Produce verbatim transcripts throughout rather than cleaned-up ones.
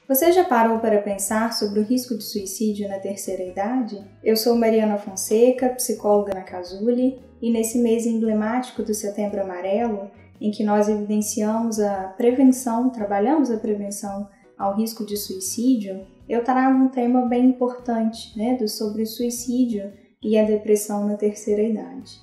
Você já parou para pensar sobre o risco de suicídio na terceira idade? Eu sou Mariana Fonseca, psicóloga na Casuly, e nesse mês emblemático do Setembro Amarelo, em que nós evidenciamos a prevenção, trabalhamos a prevenção ao risco de suicídio, eu trago um tema bem importante, né, sobre o suicídio e a depressão na terceira idade.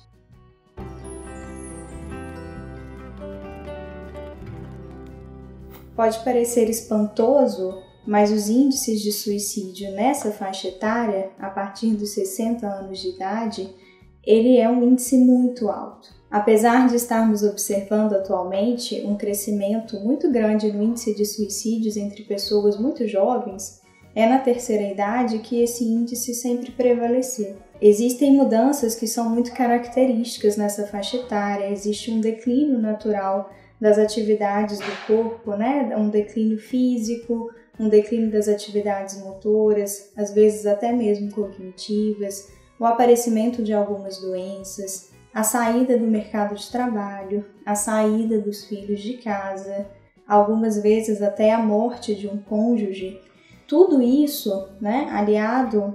Pode parecer espantoso, mas os índices de suicídio nessa faixa etária, a partir dos sessenta anos de idade, ele é um índice muito alto. Apesar de estarmos observando atualmente um crescimento muito grande no índice de suicídios entre pessoas muito jovens, é na terceira idade que esse índice sempre prevaleceu. Existem mudanças que são muito características nessa faixa etária, existe um declínio natural das atividades do corpo, né? Um declínio físico, um declínio das atividades motoras, às vezes até mesmo cognitivas, o aparecimento de algumas doenças, a saída do mercado de trabalho, a saída dos filhos de casa, algumas vezes até a morte de um cônjuge. Tudo isso, né, aliado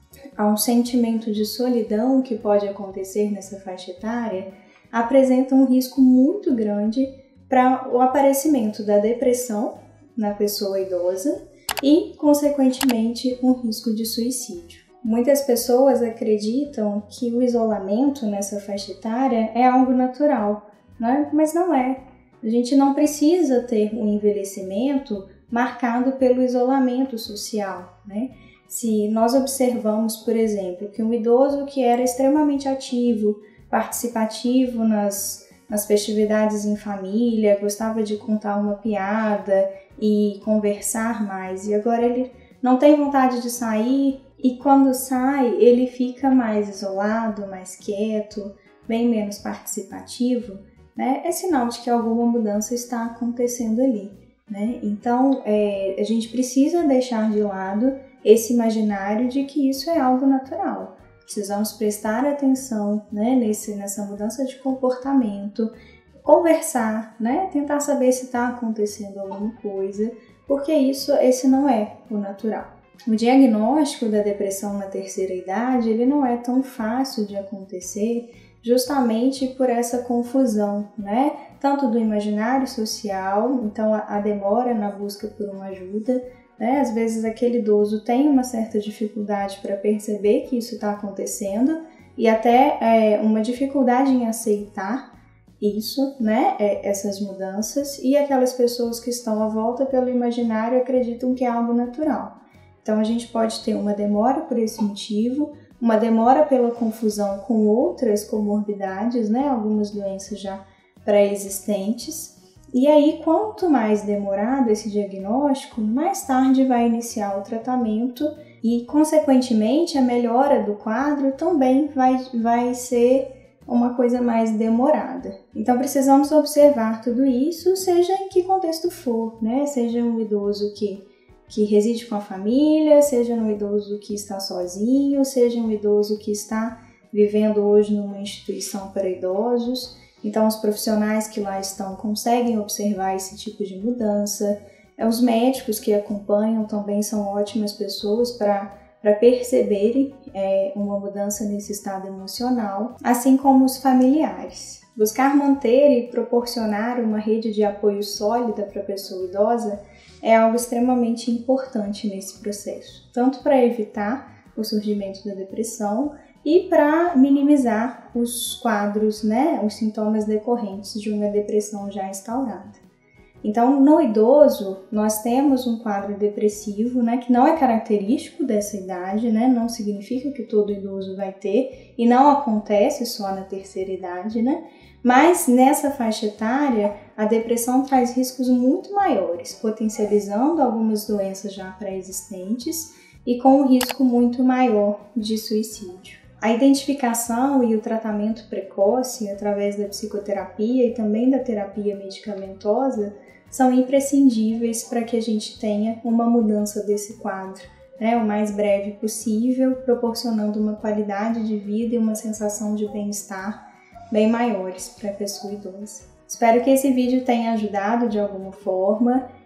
a um sentimento de solidão que pode acontecer nessa faixa etária, apresenta um risco muito grande para o aparecimento da depressão na pessoa idosa e, consequentemente, um risco de suicídio. Muitas pessoas acreditam que o isolamento nessa faixa etária é algo natural, né? Mas não é. A gente não precisa ter um envelhecimento marcado pelo isolamento social, né? Se nós observamos, por exemplo, que um idoso que era extremamente ativo, participativo nas nas festividades em família, gostava de contar uma piada e conversar mais, e agora ele não tem vontade de sair, e quando sai ele fica mais isolado, mais quieto, bem menos participativo, né? É sinal de que alguma mudança está acontecendo ali, né? Então é, a gente precisa deixar de lado esse imaginário de que isso é algo natural. Precisamos prestar atenção, né, nesse, nessa mudança de comportamento, conversar, né, tentar saber se está acontecendo alguma coisa, porque isso, esse não é o natural. O diagnóstico da depressão na terceira idade, ele não é tão fácil de acontecer justamente por essa confusão, né, tanto do imaginário social, então a, a demora na busca por uma ajuda, né? Às vezes aquele idoso tem uma certa dificuldade para perceber que isso está acontecendo e até é, uma dificuldade em aceitar isso, né? É, essas mudanças, e aquelas pessoas que estão à volta pelo imaginário acreditam que é algo natural. Então a gente pode ter uma demora por esse motivo, uma demora pela confusão com outras comorbidades, né? Algumas doenças já pré-existentes. E aí, quanto mais demorado esse diagnóstico, mais tarde vai iniciar o tratamento e, consequentemente, a melhora do quadro também vai, vai ser uma coisa mais demorada. Então, precisamos observar tudo isso, seja em que contexto for, né? Seja um idoso que, que reside com a família, seja um idoso que está sozinho, seja um idoso que está vivendo hoje numa instituição para idosos. Então, os profissionais que lá estão conseguem observar esse tipo de mudança. Os médicos que acompanham também são ótimas pessoas para perceberem é, uma mudança nesse estado emocional, assim como os familiares. Buscar manter e proporcionar uma rede de apoio sólida para a pessoa idosa é algo extremamente importante nesse processo, tanto para evitar o surgimento da depressão, e para minimizar os quadros, né, os sintomas decorrentes de uma depressão já instaurada. Então, no idoso, nós temos um quadro depressivo, né, que não é característico dessa idade, né, não significa que todo idoso vai ter, e não acontece só na terceira idade, né, mas nessa faixa etária, a depressão traz riscos muito maiores, potencializando algumas doenças já pré-existentes e com um risco muito maior de suicídio. A identificação e o tratamento precoce através da psicoterapia e também da terapia medicamentosa são imprescindíveis para que a gente tenha uma mudança desse quadro, né, o mais breve possível, proporcionando uma qualidade de vida e uma sensação de bem-estar bem maiores para a pessoa idosa. Espero que esse vídeo tenha ajudado de alguma forma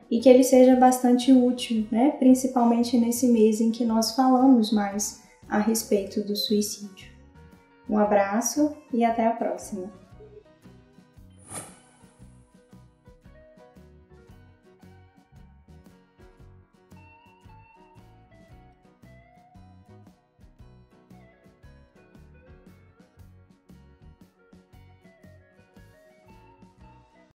e que ele seja bastante útil, né? Principalmente nesse mês em que nós falamos mais a respeito do suicídio. Um abraço e até a próxima!